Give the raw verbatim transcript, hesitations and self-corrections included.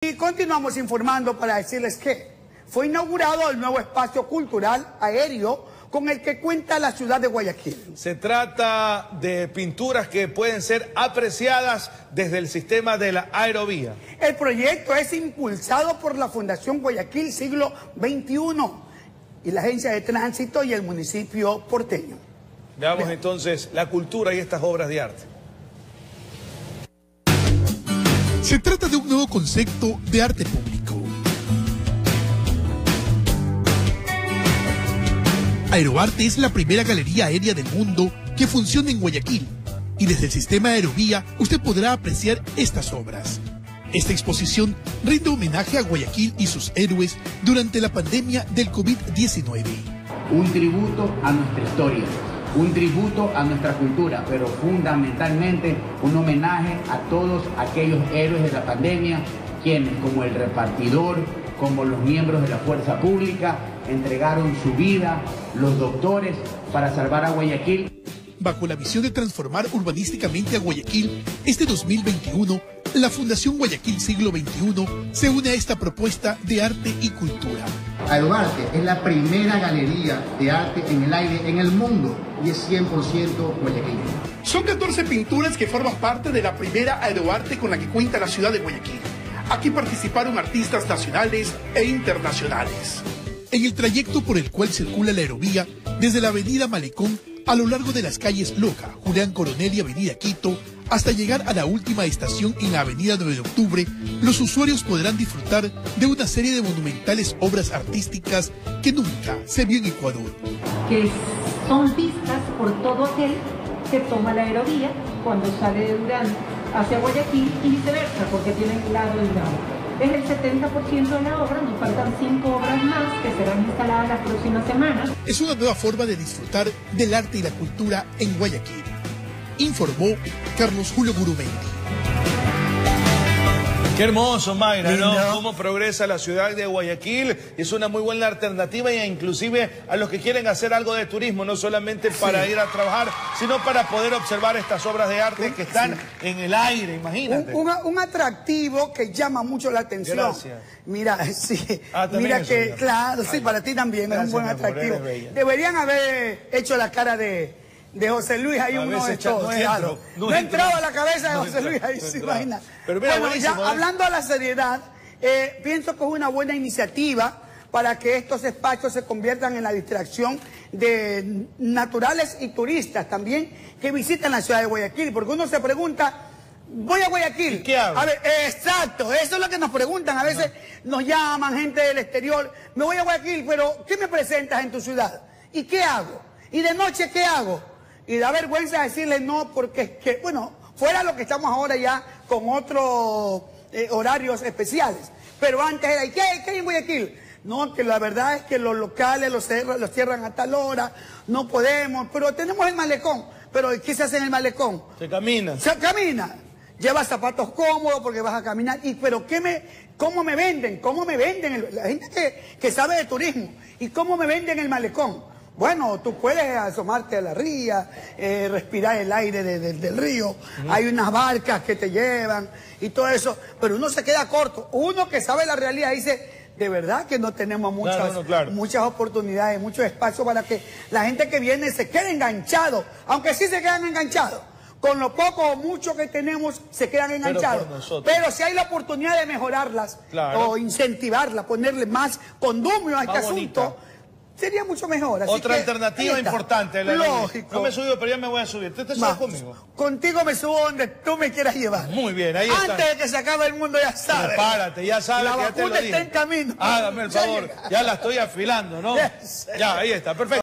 Y continuamos informando para decirles que fue inaugurado el nuevo espacio cultural aéreo con el que cuenta la ciudad de Guayaquil. Se trata de pinturas que pueden ser apreciadas desde el sistema de la aerovía. El proyecto es impulsado por la Fundación Guayaquil Siglo veintiuno y la Agencia de Tránsito y el municipio porteño. Veamos Vean. entonces la cultura y estas obras de arte. Se trata de un nuevo concepto de arte público. Aeroarte es la primera galería aérea del mundo que funciona en Guayaquil y desde el sistema Aerovía usted podrá apreciar estas obras. Esta exposición rinde homenaje a Guayaquil y sus héroes durante la pandemia del COVID diecinueve. Un tributo a nuestra historia, un tributo a nuestra cultura, pero fundamentalmente un homenaje a todos aquellos héroes de la pandemia, quienes como el repartidor, como los miembros de la fuerza pública, entregaron su vida, los doctores, para salvar a Guayaquil. Bajo la visión de transformar urbanísticamente a Guayaquil, este dos mil veintiuno, la Fundación Guayaquil Siglo veintiuno se une a esta propuesta de arte y cultura. Aeroarte es la primera galería de arte en el aire en el mundo y es cien por ciento Guayaquil. Son catorce pinturas que forman parte de la primera Aeroarte con la que cuenta la ciudad de Guayaquil. Aquí participaron artistas nacionales e internacionales. En el trayecto por el cual circula la aerovía, desde la avenida Malecón, a lo largo de las calles Loja, Julián Coronel y avenida Quito, hasta llegar a la última estación en la avenida nueve de octubre, los usuarios podrán disfrutar de una serie de monumentales obras artísticas que nunca se vio en Ecuador. Que son vistas por todo aquel que toma la aerovía cuando sale de Durán hacia Guayaquil y viceversa, porque tienen el lado y lado. Es el setenta por ciento de la obra, nos faltan cinco obras más que serán instaladas las próximas semanas. Es una nueva forma de disfrutar del arte y la cultura en Guayaquil. Informó Carlos Julio Gurumendi. Qué hermoso, Mayra, ¿no? Lindo. Cómo progresa la ciudad de Guayaquil. Es una muy buena alternativa e inclusive a los que quieren hacer algo de turismo, no solamente para sí. ir a trabajar, sino para poder observar estas obras de arte que están sí. en el aire, imagínate. Un, un, un atractivo que llama mucho la atención. Gracias. Mira, sí, Ah, mira eso, que, señor. claro, sí, Ay, para ti también gracias, es un buen mi amor, atractivo. eres bella. Deberían haber hecho la cara de... De José Luis, hay A uno de veces ya todos. no claro. entro, no No, entro. entraba a la cabeza de No José entra, Luis, ahí no se entraba. imagina. Pero mira, bueno, ya buenísimo, ¿eh? hablando a la seriedad, eh, pienso que es una buena iniciativa para que estos espacios se conviertan en la distracción de naturales y turistas también que visitan la ciudad de Guayaquil, porque uno se pregunta, voy a Guayaquil. ¿Y qué hago? A ver, exacto, eso es lo que nos preguntan, a veces no. nos llaman gente del exterior, me voy a Guayaquil, pero ¿qué me presentas en tu ciudad? ¿Y qué hago? ¿Y de noche qué hago? Y da vergüenza decirle no, porque es que, bueno, fuera lo que estamos ahora ya con otros eh, horarios especiales. Pero antes era, ¿y qué, qué hay en Guayaquil? No, que la verdad es que los locales los, los cierran a tal hora, no podemos, pero tenemos el malecón. Pero ¿qué se hace en el malecón? Se camina. Se camina. Lleva zapatos cómodos porque vas a caminar. Y, pero ¿qué me, ¿cómo me venden? ¿Cómo me venden? El, la gente que, que sabe de turismo. ¿Y cómo me venden el malecón? Bueno, tú puedes asomarte a la ría, eh, respirar el aire de, de, del río, uh-huh. Hay unas barcas que te llevan y todo eso, pero uno se queda corto. Uno que sabe la realidad dice, de verdad que no tenemos muchas, claro, no, claro. muchas oportunidades, mucho espacio para que la gente que viene se quede enganchado, aunque sí se quedan enganchados. Con lo poco o mucho que tenemos se quedan enganchados. Pero, pero si hay la oportunidad de mejorarlas, claro, o incentivarlas, ponerle más condumio a este ah, asunto, bonita. Sería mucho mejor. Así Otra que, alternativa importante. La lógico. No me he subido, pero ya me voy a subir. ¿Tú te subes conmigo? Contigo me subo donde tú me quieras llevar. Muy bien, ahí está. Antes de que se acabe el mundo, ya sabes. Prepárate, ya sabes. La que ya te lo vacuna dije. está en camino. Hágame el favor. Ya la estoy afilando, ¿no? Ya, ahí está, perfecto.